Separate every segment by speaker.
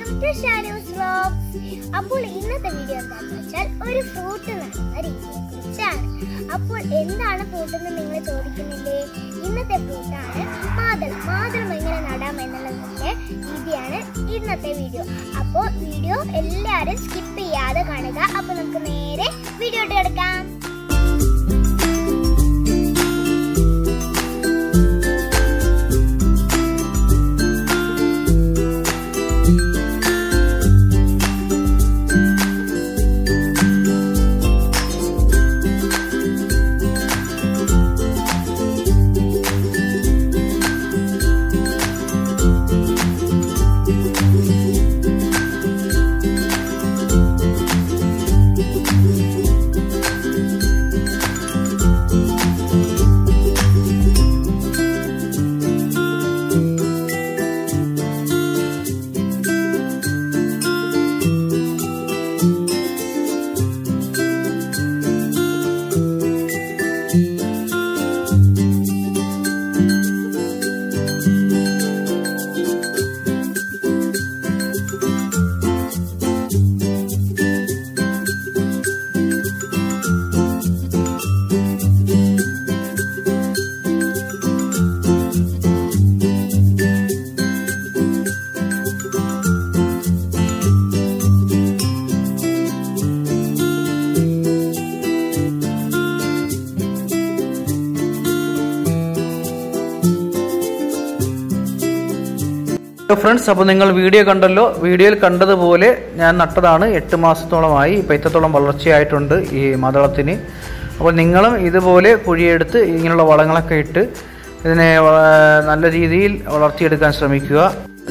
Speaker 1: welcome to Shanu's Vlogz. അപ്പോൾ ഇന്നത്തെ video എന്താണെന്ന് വെച്ചാൽ ഒരു ഫ്രൂട്ട് നടുന്ന രീതിയെക്കുറിച്ചാണ്. അപ്പോൾ എന്താണ് ഫ്രൂട്ട് എന്ന് നിങ്ങൾ ചോദിക്കുന്നില്ലേ? ഇന്നത്തെ ഫ്രൂട്ടാണ് മാതളം. മാതളം എങ്ങനെ നടാം എന്നുള്ളതിന്റെ രീതിയാണ് ഇന്നത്തെ വീഡിയോ. അപ്പോൾ വീഡിയോ എല്ലാവരും സ്കിപ്പ് ചെയ്യാതെ കാണുക. അപ്പോൾ നമുക്ക് നേരെ വീഡിയോട്ട് കിടക്കാം.
Speaker 2: ഫ്രണ്ട്സ്, അപ്പോൾ നിങ്ങൾ വീഡിയോ കണ്ടല്ലോ. വീഡിയോയിൽ കണ്ടതുപോലെ ഞാൻ നട്ടതാണ്. 8 മാസത്തോളമായി. ഇപ്പോൾ ഇത്രത്തോളം വളർച്ചയായിട്ടുണ്ട് ഈ മാതളത്തിന്. അപ്പോൾ നിങ്ങളും ഇതുപോലെ കുഴിയെടുത്ത് ഇങ്ങനെയുള്ള വളങ്ങളൊക്കെ ഇട്ട് ഇതിനെ നല്ല രീതിയിൽ വളർത്തിയെടുക്കാൻ ശ്രമിക്കുക.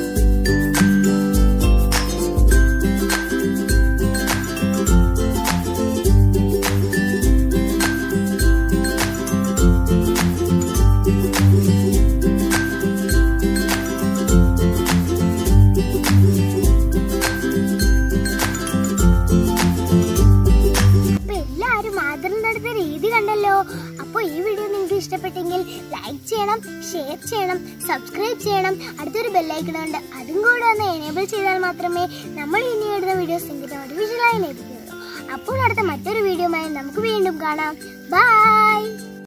Speaker 1: അപ്പോൾ ഈ വീഡിയോ നിങ്ങൾക്ക് ഇഷ്ടപ്പെട്ടെങ്കിൽ ലൈക്ക് ചെയ്യണം, ഷെയർ ചെയ്യണം, സബ്സ്ക്രൈബ് ചെയ്യണം. അടുത്തൊരു ബെല്ലൈക്കൺ ഉണ്ട്, അതും കൂടെ ഒന്ന് എനേബിൾ ചെയ്താൽ മാത്രമേ നമ്മൾ ഇനി ഇടുന്ന വീഡിയോസ് നിങ്ങൾക്ക് നോട്ടിഫിക്കേഷനായി ലഭിക്കുകയുള്ളൂ. അപ്പോൾ അടുത്ത മറ്റൊരു വീഡിയോയുമായി നമുക്ക് വീണ്ടും കാണാം. ബൈ.